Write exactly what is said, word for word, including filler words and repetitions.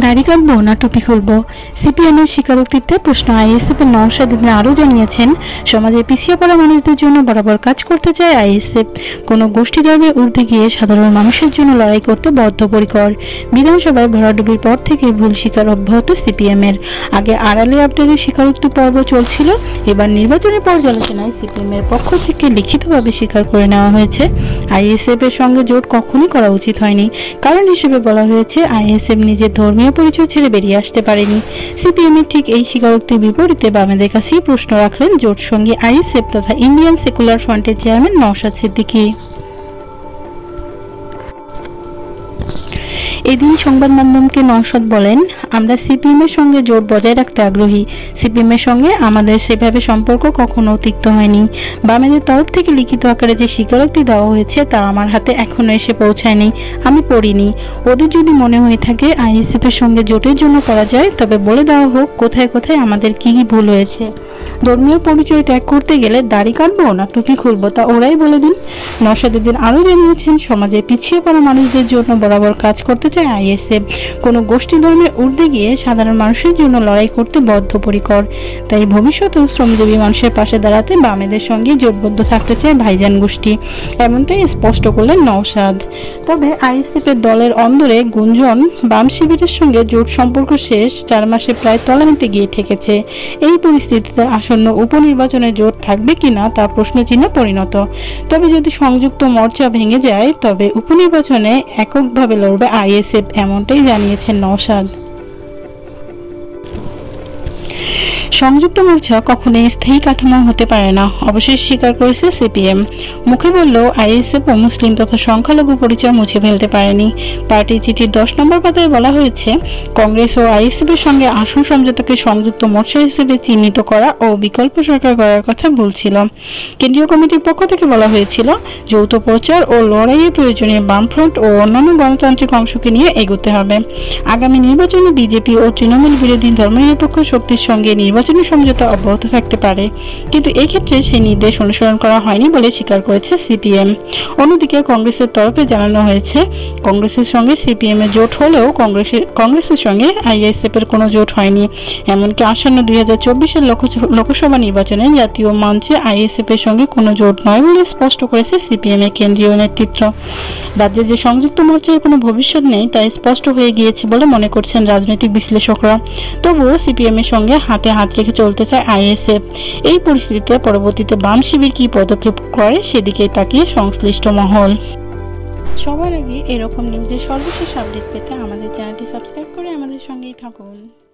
দাড়ি কাটবো না টুপি খুলবো? সিপিএমের স্বীকারোক্তিতে প্রশ্ন। আইএসএফ এর নওশাদ আরও জানিয়েছেন, সমাজে পিছিয়ে পড়া মানুষদের জন্য বরাবর কাজ করতে চায় আইএসএফ। কোনো গোষ্ঠী ধর্মের ঊর্ধ্বে গিয়ে সাধারণ মানুষের জন্য লড়াই করতে বদ্ধপরিকর। বিধানসভায় ভরাডুবির পর থেকে ভুল স্বীকার অব্যাহত সিপিএমের। আগে আড়ালে আবদারের স্বীকারোক্তি পর্ব চলছিল, এবার নির্বাচনী পর্যালোচনায় সিপিএমের পক্ষ থেকে লিখিতভাবে স্বীকার করে নেওয়া হয়েছে আইএসএফ এর সঙ্গে জোট কখনই করা উচিত হয়নি। কারণ হিসেবে বলা হয়েছে, আইএসএফ নিজের ধর্মীয় পরিচয় ছেড়ে বেরিয়ে আসতে পারেনি। সিপিএম এর ঠিক এই স্বীকারোক্তির বিপরীতে বামেদের কাছেই প্রশ্ন রাখলেন জোট সঙ্গী আইএসএফ তথা ইন্ডিয়ান সেকুলার ফ্রন্টের চেয়ারম্যান নওশাদ সিদ্দিকী। এদিন সংবাদ মাধ্যমকে নওশাদ বলেন, আমরা সিপিএম এর সঙ্গে জোট বজায় রাখতে আগ্রহী। সিপিএম এর সঙ্গে আমাদের সেভাবে সম্পর্ক কখনো তিক্ত হয়নি। বামেদের তরফ থেকে লিখিত আকারে যে স্বীকারোক্তি দেওয়া হয়েছে তা আমার হাতে এখনো এসে পৌঁছায়নি, আমি পড়িনি। ওদের যদি মনে হয়ে থাকে আইএসএফ এর সঙ্গে জোটের জন্য করা যায়, তবে বলে দেওয়া হোক কোথায় কোথায় আমাদের কি কি ভুল হয়েছে। ধর্মীয় পরিচয় ত্যাগ করতে গেলে দাড়ি কাটবো না টুপি খুলবো তা ওরাই বলে দিন। নওশাদ দিন আরও জানিয়েছেন, সমাজে পিছিয়ে পড়া মানুষদের জন্য বরাবর কাজ করতে চায় আইএসএফ। কোনো গোষ্ঠী ধর্মের ঊর্ধ্বে গিয়ে সাধারণ মানুষের জন্য লড়াই করতে বদ্ধপরিকর। তাই ভবিষ্যতেও শ্রমজীবী মানুষের পাশে দাঁড়াতে বামেদের সঙ্গে জোটবদ্ধ থাকতে চায় ভাইজান গোষ্ঠী, এমনটাই স্পষ্ট করলেন নওশাদ। তবে আইএসএফ এর দলের অন্দরে গুঞ্জন, বাম শিবিরের সঙ্গে জোট সম্পর্ক শেষ চার মাসে প্রায় তলানিতে গিয়ে ঠেকেছে। এই পরিস্থিতিতে আসন্ন উপনির্বাচনে জোট থাকবে কিনা তা প্রশ্নচিহ্ন পরিণত। তবে যদি সংযুক্ত মোর্চা ভেঙে যায়, তবে উপনির্বাচনে এককভাবে লড়বে আইএসএফ, এমনটাই জানিয়েছেন নওশাদ। সংযুক্ত মোর্চা কখনোই স্থায়ী কাঠামো হতে পারে না, অবশেষে স্বীকার করেছে সিপিএম। মুখে বললেও আইএসএফ ও মুসলিম তথা সংখ্যালঘু পরিচয় মুছে ফেলতে পারেনি। পার্টি চিঠির দশ নম্বর পাতায় বলা হয়েছে, কংগ্রেস ও আইএসএফ এর সঙ্গে আসন সমঝোতাকে সংযুক্ত মোর্চা হিসেবে চিহ্নিত করা ও বিকল্প সরকার করার কথা বলছিল। কেন্দ্রীয় কমিটির পক্ষ থেকে বলা হয়েছিল, যৌথ প্রচার ও লড়াইয়ের প্রয়োজনে বামফ্রন্ট ও অন্যান্য গণতান্ত্রিক অংশকে নিয়ে এগোতে হবে। আগামী নির্বাচনে বিজেপি ও তৃণমূল বিরোধী ধর্মনিরপেক্ষ শক্তির সঙ্গে নির্বাচনী সমঝোতা অব্যাহত থাকতে পারে, কিন্তু এই ক্ষেত্রে সেই নির্দেশ অনুসরণ করা হয়নি বলে স্বীকার করেছে সিপিএম। অন্যদিকে কংগ্রেসের তরফে জানানো হয়েছে, কংগ্রেসের সঙ্গে সিপিএম এর জোট হলেও কংগ্রেসের কংগ্রেসের সঙ্গে আইএসএফ এর কোনো জোট হয়নি। এমনকি আসন্ন দুই হাজার চব্বিশের লোকসভা নির্বাচনে জাতীয় মঞ্চে আইএসএফ এর সঙ্গে কোনো জোট নয় বলে স্পষ্ট করেছে সিপিএম এর কেন্দ্রীয় নেতৃত্ব। রাজ্যে যে সংযুক্ত মোর্চার কোনো ভবিষ্যৎ নেই তা স্পষ্ট হয়ে গিয়েছে বলে মনে করছেন রাজনৈতিক বিশ্লেষকরা। তবুও সিপিএম এর সঙ্গে হাতে হাত রেখে চলতে চায় আইএসএফ। এই পরিস্থিতিতে পরবর্তীতে বাম শিবির কি পদক্ষেপ করে সেদিকে তাকিয়ে সংশ্লিষ্ট মহল। সবার আগে এরকম নিউজের সর্বশেষ আপডেট পেতে আমাদের চ্যানেলটি সাবস্ক্রাইব করে আমাদের সঙ্গেই থাকুন।